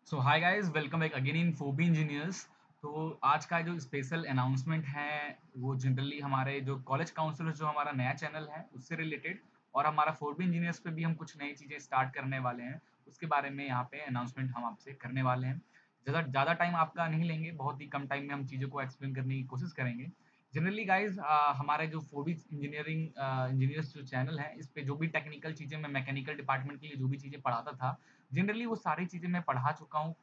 So hi guys, welcome back again in Phoebe engineers. तो आज का जो स्पेशल अनाउंसमेंट है वो जनरली हमारे जो कॉलेज काउंसलर जो हमारा नया चैनल है उससे रिलेटेड, और हमारा फोबी इंजीनियर्स पे भी हम कुछ नई चीज़ें स्टार्ट करने वाले हैं। उसके बारे में यहाँ पे अनाउंसमेंट हम आपसे करने वाले हैं। ज़्यादा ज़्यादा टाइम आपका नहीं लेंगे, बहुत ही कम टाइम में हम चीज़ों को एक्सप्लेन करने की कोशिश करेंगे। जनरली गाइस, हमारे जो फोबी इंजीनियरिंग इंजीनियर्स जो चैनल है, इस पे जो भी टेक्निकल चीज़ें मैं मैकेनिकल डिपार्टमेंट के लिए जो भी चीज़ें पढ़ाता था, जनरली वो सारी चीज़ें मैं पढ़ा चुका हूँ।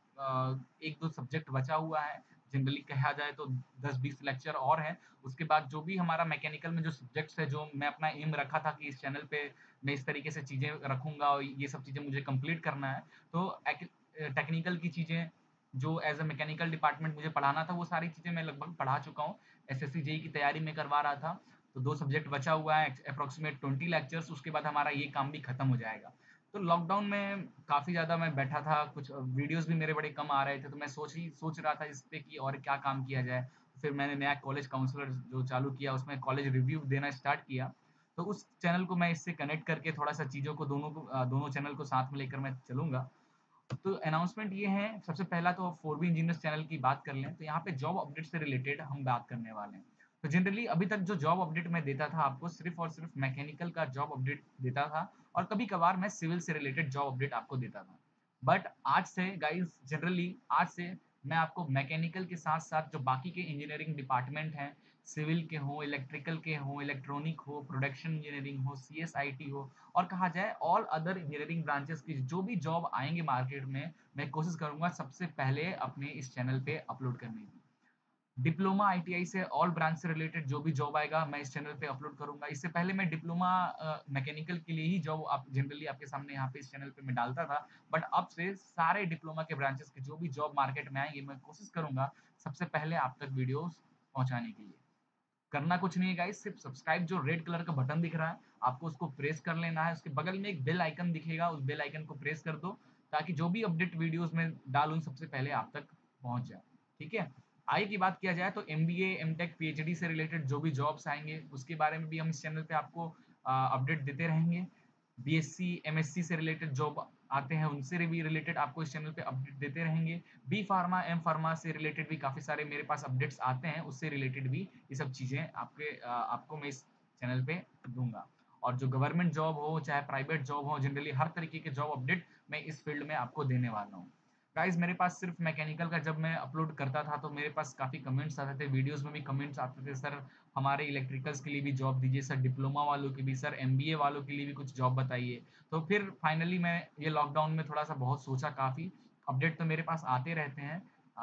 1-2 सब्जेक्ट बचा हुआ है, जनरली कहा जाए तो 10-20 लेक्चर और हैं। उसके बाद जो भी हमारा मैकेनिकल में जो सब्जेक्ट्स है, जो मैं अपना एम रखा था कि इस चैनल पे मैं इस तरीके से चीज़ें रखूँगा और ये सब चीज़ें मुझे कंप्लीट करना है। तो टेक्निकल की चीज़ें जो एज़ अ मैकेनिकल डिपार्टमेंट मुझे पढ़ाना था, वो सारी चीज़ें मैं लगभग पढ़ा चुका हूँ। एसएससी जेईई की तैयारी मैं करवा रहा था, तो 2 सब्जेक्ट बचा हुआ है, एप्रोक्सिमेट 20 लेक्चर्स, उसके बाद हमारा ये काम भी खत्म हो जाएगा। तो लॉकडाउन में काफ़ी ज़्यादा मैं बैठा था, कुछ वीडियोज़ भी मेरे बड़े कम आ रहे थे, तो मैं सोच रहा था इस पे कि और क्या काम किया जाए। फिर मैंने नया कॉलेज काउंसलर जो चालू किया, उसमें कॉलेज रिव्यू देना स्टार्ट किया। तो उस चैनल को मैं इससे कनेक्ट करके थोड़ा-सा चीज़ों को दोनों चैनल को साथ में लेकर मैं चलूँगा। तो अनाउंसमेंट ये है, सबसे पहला तो 4बी इंजीनियर्स चैनल की बात कर लें, तो यहाँ पे जॉब अपडेट से रिलेटेड हम बात करने वाले हैं। तो जनरली अभी तक जो जॉब अपडेट मैं देता था आपको, सिर्फ़ और सिर्फ़ मैकेनिकल का जॉब अपडेट देता था, और कभी-कभार मैं सिविल से रिलेटेड जॉब अपडेट आपको देता था। बट आज से गाइज़, जनरली आज से मैं आपको मैकेनिकल के साथ-साथ जो बाकी के इंजीनियरिंग डिपार्टमेंट हैं, सिविल के हों, इलेक्ट्रिकल के हों, इलेक्ट्रॉनिक हो, प्रोडक्शन इंजीनियरिंग हो, सीएसआईटी हो, और कहा जाए ऑल अदर इंजीनियरिंग ब्रांचेस की जो भी जॉब आएँगे मार्केट में, मैं कोशिश करूँगा सबसे पहले अपने इस चैनल पे अपलोड करने की। डिप्लोमा आईटीआई से ऑल ब्रांच से रिलेटेड जो भी जॉब आएगा, मैं इस चैनल पे अपलोड करूँगा। इससे पहले मैं डिप्लोमा मैकेनिकल के लिए ही जॉब आप जनरली आपके सामने यहाँ पे इस चैनल पे मैं डालता था। बट अब से सारे डिप्लोमा के ब्रांचेस के जो भी जॉब मार्केट में आएँगे, मैं कोशिश करूँगा सबसे पहले आप तक वीडियोज़ पहुँचाने के लिए। करना कुछ नहीं है गाइस, सिर्फ सब्सक्राइब जो रेड कलर का बटन दिख रहा है, आपको उसको प्रेस कर लेना है। उसके बगल में एक बेल आइकन दिखेगा, उस बेल आइकन को प्रेस कर दो, ताकि जो भी अपडेट वीडियोज़ मैं डालूँ सबसे पहले आप तक पहुँच जाए। ठीक है? आगे की बात किया जाए तो एमबीए, एमटेक, पीएचडी से रिलेटेड जो भी जॉब्स आएँगे, उसके बारे में भी हम इस चैनल पे आपको अपडेट देते रहेंगे। बीएससी, एमएससी से रिलेटेड जॉब आते हैं, उनसे भी रिलेटेड आपको इस चैनल पे अपडेट देते रहेंगे। बी फार्मा, एम फार्मा से रिलेटेड भी काफ़ी सारे मेरे पास अपडेट्स आते हैं, उससे रिलेटेड भी ये सब चीज़ें आपको मैं इस चैनल पे दूँगा। और जो गवर्नमेंट जॉब हो, चाहे प्राइवेट जॉब हो, जनरली हर तरीके के जॉब अपडेट मैं इस फील्ड में आपको देने वाला हूँ। गाइज़, मेरे पास सिर्फ़ मैकेनिकल का जब मैं अपलोड करता था, तो मेरे पास काफ़ी कमेंट्स आते थे, वीडियोज़ में भी कमेंट्स आते थे, "सर, हमारे इलेक्ट्रिकल्स के लिए भी जॉब दीजिए, सर डिप्लोमा वालों के भी, सर एमबीए वालों के लिए भी कुछ जॉब बताइए।" तो फिर फाइनली मैं ये लॉकडाउन में थोड़ा-सा बहुत सोचा काफ़ी, अपडेट तो मेरे पास आते रहते हैं।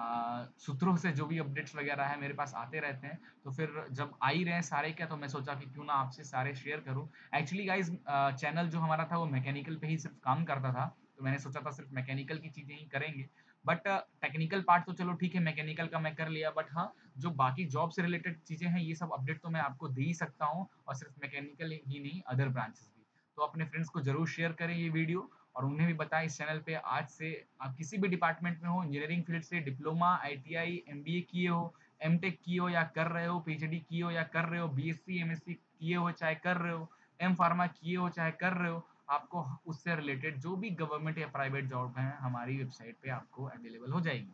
सूत्रों से जो भी अपडेट्स वगैरह हैं मेरे पास आते रहते हैं, तो फिर जब आ ही रहे हैं सारे क्या, तो मैं सोचा कि क्यों ना आपसे सारे शेयर करूँ। एक्चुअली गाइज़, चैनल जो हमारा था वो मैकेनिकल पे ही सिर्फ़ काम करता था, तो मैंने सोचा था सिर्फ़ मैकेनिकल की चीज़ें ही करेंगे। बट टेक्निकल पार्ट तो चलो ठीक है, मैकेनिकल का मैं कर लिया, बट हाँ, जो बाकी जॉब से रिलेटेड चीज़ें हैं, ये सब अपडेट तो मैं आपको दे ही सकता हूँ, और सिर्फ़ मैकेनिकल ही नहीं, अदर ब्रांचेस भी। तो अपने फ्रेंड्स को ज़रूर शेयर करें ये वीडियो, और उन्हें भी बताएँ इस चैनल पे आज से आप किसी भी डिपार्टमेंट में हो, इंजीनियरिंग फील्ड से डिप्लोमा, आईटीआई, एमबीए किए हो, एमटेक किए हो या कर रहे हो, पीएचडी किए हो या कर रहे हो, बीएससी, एमएससी किए हो चाहे कर रहे हो, एम फार्मा किए हो चाहे कर रहे हो, आपको उससे रिलेटेड जो भी गवर्नमेंट या प्राइवेट जॉब है, हमारी वेबसाइट पे आपको अवेलेबल हो जाएगी।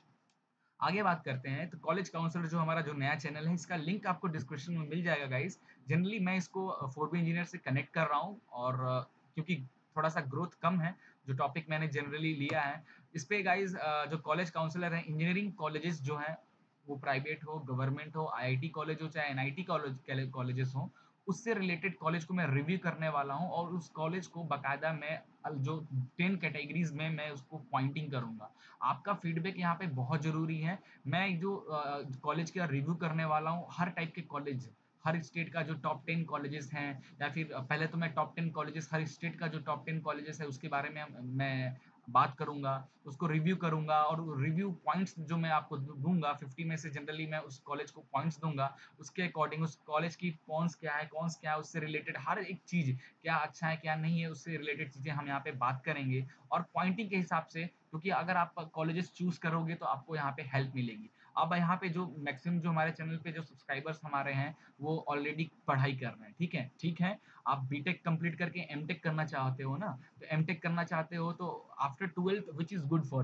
आगे बात करते हैं, तो कॉलेज काउंसलर जो हमारा जो नया चैनल है, इसका लिंक आपको डिस्क्रिप्शन में मिल जाएगा गाइस। जनरली मैं इसको 4बी इंजीनियर से कनेक्ट कर रहा हूँ, और क्योंकि थोड़ा-सा ग्रोथ कम है, जो टॉपिक मैंने जनरली लिया है, इस पे गाइस जो कॉलेज काउंसलर हैं, इंजीनियरिंग कॉलेजेस जो हैं, वो प्राइवेट हो, गवर्नमेंट हो, आईआईटी कॉलेज हो, चाहे एनआईटी कॉलेजेस हों, उससे रिलेटेड कॉलेज को मैं रिव्यू करने वाला हूँ, और उस कॉलेज को बाकायदा मैं जो 10 कैटेगरीज़ में मैं उसको पॉइंटिंग करूँगा। आपका फीडबैक यहाँ पे बहुत ज़रूरी है। मैं जो कॉलेज का रिव्यू करने वाला हूँ, हर टाइप के कॉलेज, हर स्टेट का जो टॉप 10 कॉलेजेस हैं, या फिर पहले तो मैं टॉप 10 कॉलेजेस, हर स्टेट का जो टॉप 10 कॉलेजेस है उसके बारे में मैं बात करूँगा, उसको रिव्यू करूँगा, और रिव्यू पॉइंट्स जो मैं आपको दूँगा, 50 में से जनरली मैं उस कॉलेज को पॉइंट्स दूँगा। उसके अकॉर्डिंग उस कॉलेज की कॉन्स क्या है, उससे रिलेटेड हर एक चीज़, क्या अच्छा है, क्या नहीं है, उससे रिलेटेड चीज़ें हम यहाँ पे बात करेंगे। और पॉइंटिंग के हिसाब से, क्योंकि अगर आप कॉलेजेस चूज़ करोगे तो आपको यहाँ पे हेल्प मिलेगी। अब यहाँ पे जो मैक्सिमम जो हमारे चैनल पे जो सब्सक्राइबर्स हमारे हैं, वो ऑलरेडी पढ़ाई कर रहे हैं, ठीक है? ठीक है, आप बीटेक कंप्लीट करके एमटेक करना चाहते हो ना, तो एमटेक करना चाहते हो तो after 12th which is good for you.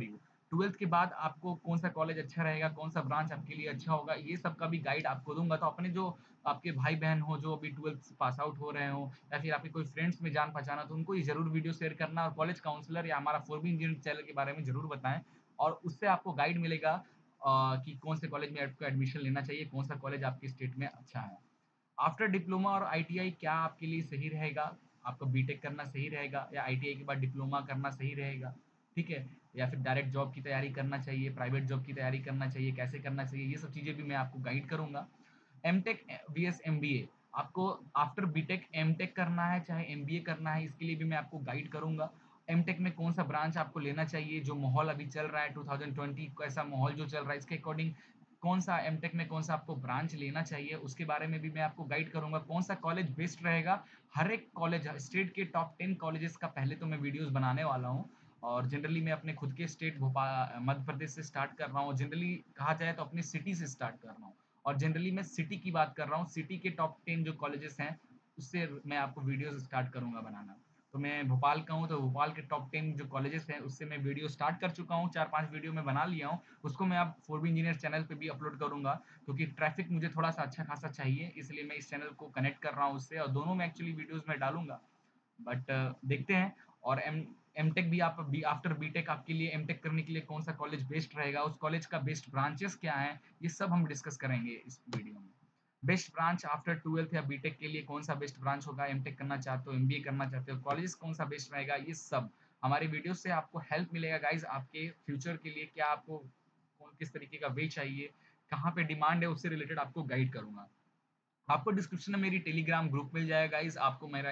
12th के बाद आपको कौन-सा कॉलेज अच्छा रहेगा, कौन-सा ब्रांच आपके लिए अच्छा होगा, ये सब का भी गाइड आपको दूँगा। तो अपने जो आपके भाई-बहन हो, जो अभी 12th से पास आउट हो रहे हों या फिर आपके कोई फ्रेंड्स में जान-पहचान हो, तो उनको ये ज़रूर वीडियो शेयर करना और कॉलेज काउंसलर या हमारा 4B इंजीनियरिंग चैनल के बारे में ज़रूर बताएँ और उससे आपको गाइड मिलेगा कि कौन से कॉलेज में आपको एडमिशन लेना चाहिए, कौन-सा कॉलेज आपके स्टेट में अच्छा है। आफ्टर डिप्लोमा और आईटीआई क्या आपके लिए सही रहेगा? आपको बीटेक करना सही रहेगा या आईटीआई के बाद डिप्लोमा करना सही रहेगा? ठीक है? या फिर डायरेक्ट जॉब की तैयारी करना चाहिए, प्राइवेट जॉब की तैयारी करना चाहिए, कैसे करना चाहिए? ये सब चीज़ें भी मैं आपको गाइड करूँगा। एमटेक वीएस एमबीए आपको आफ्टर बीटेक एमटेक करना है, चाहे एमबीए करना है, इसके लिए भी मैं आपको गाइड करूँगा। एमटेक में कौन-सा ब्रांच आपको लेना चाहिए, जो माहौल अभी चल रहा है 2020 कैसा माहौल जो चल रहा है, इसके अकॉर्डिंग कौन-सा एमटेक में कौन-सा आपको ब्रांच लेना चाहिए, उसके बारे में भी मैं आपको गाइड करूँगा। कौन-सा कॉलेज बेस्ट रहेगा, हर एक कॉलेज स्टेट के टॉप 10 कॉलेजेस का पहले तो मैं वीडियोज़ बनाने वाला हूँ और जनरली मैं अपने खुद के स्टेट मध्य प्रदेश से स्टार्ट कर रहा हूँ। जनरली कहा जाए तो अपनी सिटी से स्टार्ट कर रहा हूँ और जनरली मैं सिटी की बात कर रहा हूँ। सिटी के टॉप 10 जो कॉलेजेस हैं, उससे मैं आपको वीडियोज़ स्टार्ट करूँगा बनाना। तो मैं भोपाल का हूँ, तो भोपाल के टॉप 10 जो कॉलेजेस हैं, उससे मैं वीडियो स्टार्ट कर चुका हूँ, 4-5 वीडियो मैं बना लिया हूँ। उसको मैं अब 4B इंजीनियर चैनल पे भी अपलोड करूँगा, क्योंकि ट्रैफ़िक मुझे थोड़ा-सा अच्छा खासा चाहिए, इसलिए मैं इस चैनल को कनेक्ट कर रहा हूँ उससे और दोनों में एक्चुअली वीडियोज़ मैं डालूँगा। बट देखते हैं और एमटेक भी आप बी आफ्टर बीटेक आपके लिए एमटेक करने के लिए कौन-सा कॉलेज बेस्ट रहेगा, उस कॉलेज का बेस्ट ब्रांचेज़ क्या हैं, ये सब हम डिस्कस करेंगे इस वीडियो में। बेस्ट ब्रांच आफ्टर 12th या बीटेक के लिए कौन-सा बेस्ट ब्रांच होगा, एमटेक करना चाहते हो, एमबीए करना चाहते हो, कॉलेज कौन-सा बेस्ट रहेगा, ये सब हमारी वीडियो से आपको हेल्प मिलेगा गाइज़ आपके फ्यूचर के लिए क्या आपको किस तरीके का वे चाहिए, कहाँ पे डिमांड है, उससे रिलेटेड आपको गाइड करूँगा। आपको डिस्क्रिप्शन में मेरी टेलीग्राम ग्रुप मिल जाएगा गाइस, आपको मेरा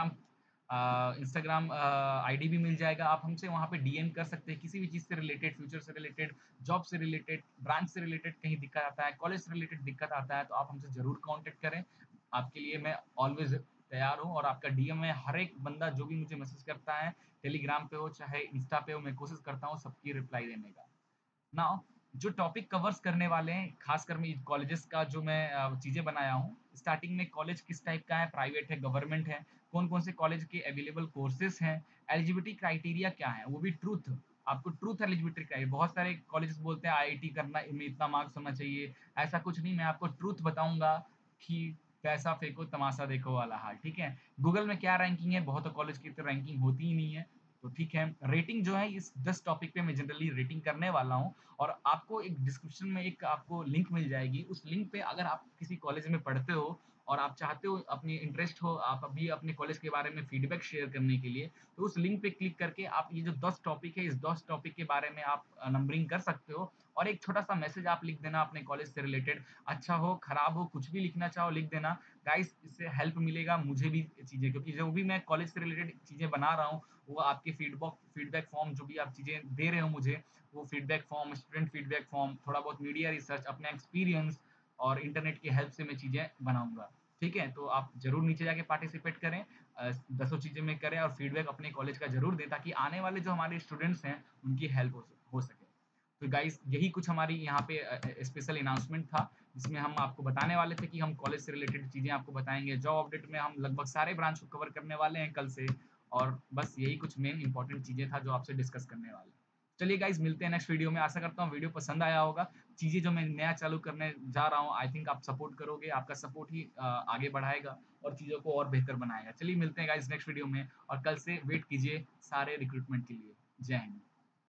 इंस्टाग्राम आईडी भी मिल जाएगा। आप हमसे वहाँ पे डीएम कर सकते हैं, किसी भी चीज़ से रिलेटेड, फ्यूचर से रिलेटेड, जॉब से रिलेटेड, ब्रांच से रिलेटेड कहीं दिक्कत आता है, कॉलेज से रिलेटेड दिक्कत आता है, तो आप हमसे ज़रूर कॉन्टैक्ट करें। आपके लिए मैं ऑलवेज़ तैयार हूँ और आपका डीएम में हर एक बंदा जो भी मुझे मैसेज करता है, टेलीग्राम पे हो चाहे इंस्टा पे हो, मैं कोशिश करता हूँ सबकी रिप्लाई देने का। नाउ जो टॉपिक कवर्स करने वाले हैं, खासकर मैं कॉलेजेस का जो मैं चीज़ें बनाया हूँ, स्टार्टिंग में कॉलेज किस टाइप का है, प्राइवेट है, गवर्नमेंट है, कौन-कौन से कॉलेज के अवेलेबल कोर्सेज़ हैं, एलिजिबिलिटी क्राइटेरिया क्या है, वो भी ट्रुथ, आपको ट्रुथ एलिजिबिलिटी क्राइटेरिया बहुत सारे कॉलेजेस बोलते हैं आईआईटी करना में इतना मार्क्स होना चाहिए, ऐसा कुछ नहीं, मैं आपको ट्रुथ बताऊँगा कि पैसा फेंको तमाशा देखो वाला हाल, ठीक है? गूगल में क्या रैंकिंग है, बहुत कॉलेज की तो रैंकिंग होती ही नहीं है, तो ठीक है, रेटिंग जो है इस 10 टॉपिक पे मैं जनरली रेटिंग करने वाला हूँ और आपको एक डिस्क्रिप्शन में एक आपको लिंक मिल जाएगी। उस लिंक पे अगर आप किसी कॉलेज में पढ़ते हो और आप चाहते हो अपनी इंटरेस्ट हो, आप अभी अपने कॉलेज के बारे में फीडबैक शेयर करने के लिए, तो उस लिंक पे क्लिक करके आप ये जो 10 टॉपिक है, इस 10 टॉपिक के बारे में आप नंबरिंग कर सकते हो और एक छोटा-सा मैसेज आप लिख देना अपने कॉलेज से रिलेटेड। अच्छा हो, खराब हो, कुछ भी लिखना चाहो लिख देना। गाइस इससे हेल्प मिलेगा मुझे भी चीज़ें क्योंकि जो भी मैं कॉलेज से रिलेटेड चीज़ें बना रहा हूँ, वो आपके फीडबैक फॉर्म जो भी आप चीज़ें दे रहे हो मुझे, वो feedback form, student feedback form, थोड़ा बहुत मीडिया रिसर्च, अपना एक्सपीरियंस और इंटरनेट की हेल्प से मैं चीज़ें बनाऊँगा। ठीक है? तो आप ज़रूर नीचे जाके पार्टिसिपेट करें, दसों चीज़ें में करें और फीडबैक अपने कॉलेज का ज़रूर दें ताकि आने वाले जो हमारे स्टूडेंट्स हैं, उनकी हेल्प हो सके। तो गाइज़ यही कुछ हमारी यहाँ पे स्पेशल अनाउंसमेंट था, जिसमें हम आपको बताने वाले थे कि हम कॉलेज से रिलेटेड चीज़ें आपको बताएँगे। जॉब अपडेट में हम लगभग सारे ब्रांच को कवर करने वाले हैं कल से और बस यही कुछ मेन इम्पोर्टेंट चीज़ें था जो आपसे डिस्कस करने वाले हैं। चलिए गाइज़ मिलते हैं नेक्स्ट वीडियो में। आशा करता हूँ वीडियो पसंद आया होगा। चीज़ें जो मैं नया चालू करने जा रहा हूँ, आई थिंक आप सपोर्ट करोगे। आपका सपोर्ट ही आगे बढ़ाएगा और चीज़ों को और बेहतर बनाएगा। चलिए मिलते हैं गाइज़ नेक्स्ट वीडियो में और कल से वेट कीजिए सारे रिक्रूटमेंट के लिए। जय हिंद।